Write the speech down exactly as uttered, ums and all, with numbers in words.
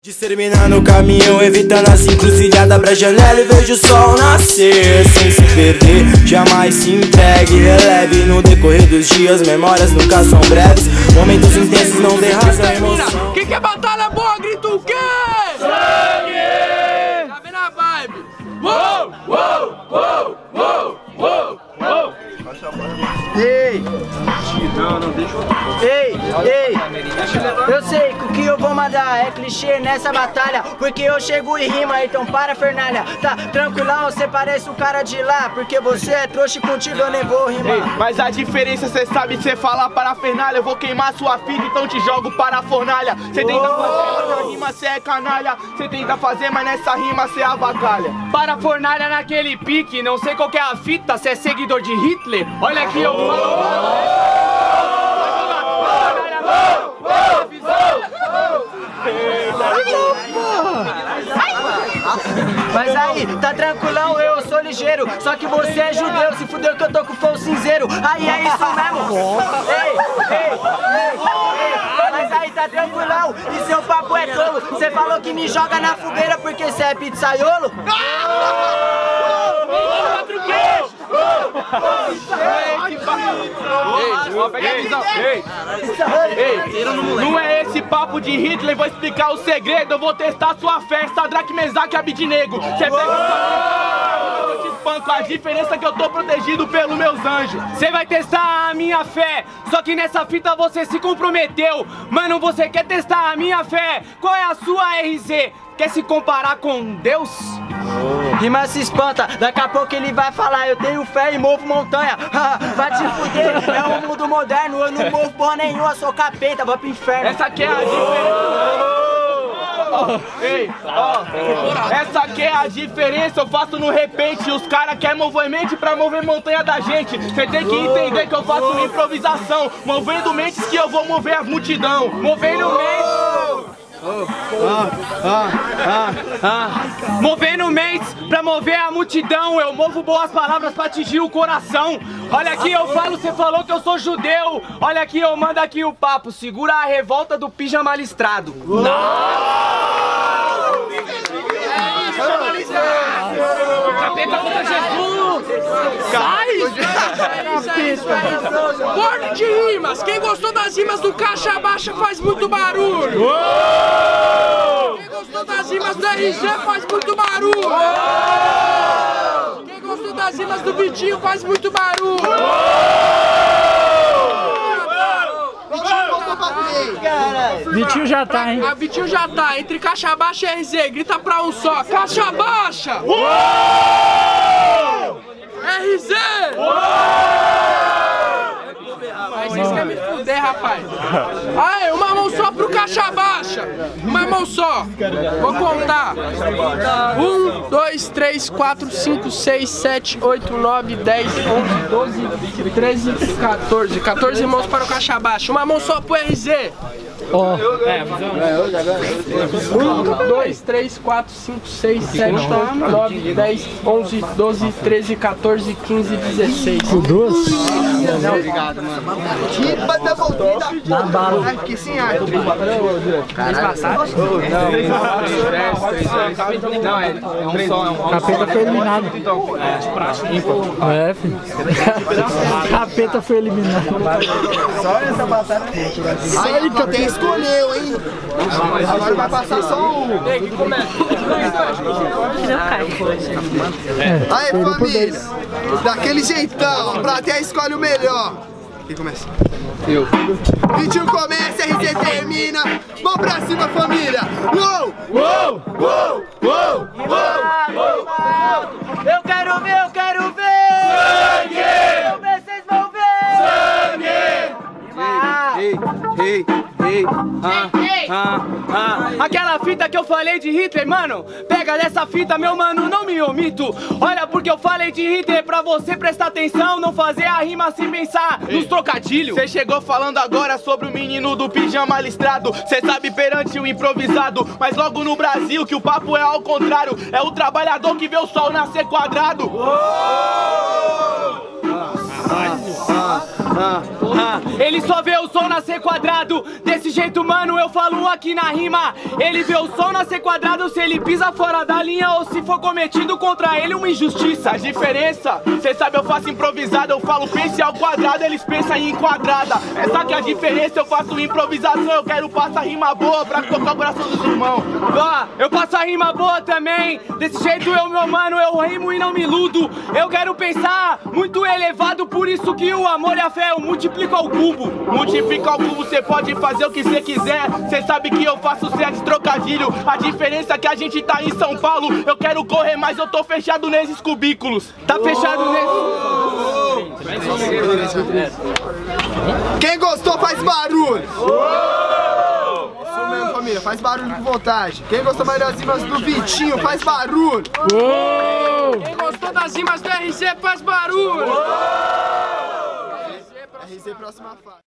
Disseminando o caminho, evitando as encruzilhadas, abra a janela e vejo o sol nascer. Sem se perder, jamais se entregue, releve no decorrer dos dias, memórias nunca são breves. Momentos intensos não derrasam a emoção. Quem quer batalha boa, grita o quê? Sangue! Tá vendo a vibe? Uou, uou, uou, uou, uou, uou. Ei! Não, não, deixa eu... Ei, ei! Eu sei que o que eu vou mandar é clichê nessa batalha, porque eu chego e rima, então para Fernalha. Tá tranquilão, você parece o cara de lá, porque você é trouxa e contigo eu nem vou rimar. Ei, mas a diferença cê sabe, cê fala para Fernalha, eu vou queimar sua fita, então te jogo para a fornalha. Cê tenta fazer, mas na rima cê é canalha. Cê tenta fazer, mas nessa rima cê avacalha. Para a fornalha naquele pique, não sei qual que é a fita, cê é seguidor de Hitler? Olha aqui, eu falo... Mas aí, tá tranquilão, eu sou ligeiro, só que você é judeu, se fudeu que eu tô com fogo cinzeiro. Aí é isso mesmo. Ei, ei, ei, ei. Mas aí tá tranquilão, e seu papo é tolo. Você falou que me joga na fogueira porque você é pizzaiolo? Não é esse papo de Hitler, vou explicar o segredo. Eu vou testar sua fé, Sadraque, Mesaque e Abidnego. Cê pega sua eu te espanco. A diferença é que eu tô protegido pelos meus anjos. Você vai testar a minha fé, só que nessa fita você se comprometeu. Mano, você quer testar a minha fé? Qual é a sua R Z? Quer se comparar com Deus? Rima se espanta, daqui a pouco ele vai falar: eu tenho fé e movo montanha. Vai te fuder, é um mundo moderno, eu não movo porra nenhuma, sou capeta, vou pro inferno. Essa aqui é a diferença. Oh, ei, oh, essa aqui é a diferença, eu faço no repente. Os caras querem mover mente pra mover montanha da gente. Você tem que entender que eu faço uma improvisação, movendo mentes que eu vou mover a multidão. Movendo mentes. Oh, ah, ah, ah, ah. Movendo mentes pra mover a multidão. Eu movo boas palavras pra atingir o coração. Olha aqui, eu falo, você falou que eu sou judeu. Olha aqui, eu mando aqui o papo. Segura a revolta do pijama listrado. Capeta contra Jesus! Sai! Ordem de rimas! Quem gostou das rimas do Caixa Baixa faz muito barulho! Quem gostou das rimas do R G faz muito barulho! Quem gostou das rimas do Vitinho faz muito barulho! Vitinho já tá, hein? A Vitinho já tá, entre Caixa Baixa e R Z, grita pra um só, Caixa Baixa! Uou! R Z! Uou! Mas vocês querem me fuder, rapaz? Aí, uma mão só pro Caixa Baixa! Uma mão só! Vou contar! Um, dois, três, quatro, cinco, seis, sete, oito, nove, dez, onze, doze, treze, quatorze. quatorze mãos para o Caixa Baixa. Uma mão só pro R Z! Ó, um, dois, três, quatro, cinco, seis, sete, oito, nove, dez, onze, doze, treze, quatorze, quinze, dezesseis. duas? Não, obrigado, mano. Na bala. Ai, fiquei sem ar. Não, é, é um só, é um Capeta foi eliminado. É, filho. Capeta foi eliminado. Só essa batalha. Aí, até escolheu, hein? Agora vai passar só um. Ei, que começa? Aí, família, daquele jeitão, a plateia escolhe o melhor. Quem começa? Eu. Vitinho começa, R Z termina. Vamos pra cima, família. Uou! Uou! Uou! Uou! Uou! Eu quero ver, eu quero ver! Sangue! Eu ver, vocês vão ver! Sangue! Ei, ei, ei, ah, ah, ah. Aquela fita que eu falei de Hitler, mano, pega dessa fita, meu mano, não me omito. Olha, porque eu falei de Hitler pra você prestar atenção, não fazer a rima sem pensar nos trocadilhos. Cê chegou falando agora sobre o menino do pijama listrado. Cê sabe perante o improvisado, mas logo no Brasil que o papo é ao contrário. É o trabalhador que vê o sol nascer quadrado. Oh! Ah, ah, ah. Ele só vê o som nascer quadrado. Desse jeito, mano, eu falo aqui na rima. Ele vê o som nascer quadrado se ele pisa fora da linha ou se for cometido contra ele uma injustiça. A diferença, cê sabe, eu faço improvisado. Eu falo pense ao quadrado, eles pensam em quadrada. Essa que é a diferença, eu faço improvisação. Eu quero passar rima boa pra tocar o coração dos irmãos. Ah, eu passo a rima boa também. Desse jeito eu, meu mano, eu rimo e não me iludo. Eu quero pensar muito elevado, por isso que o amor e a fé eu multiplico ao cubo. Multiplica ao cubo, cê pode fazer o que cê quiser. Cê sabe que eu faço sete trocadilho. A diferença é que a gente tá em São Paulo. Eu quero correr, mas eu tô fechado nesses cubículos. Tá fechado nesse... Quem gostou faz barulho! Isso mesmo, família, faz barulho com vontade. Quem gostou mais das rimas do Vitinho, faz barulho! Quem gostou das rimas do R Z faz barulho! R Z próxima fase.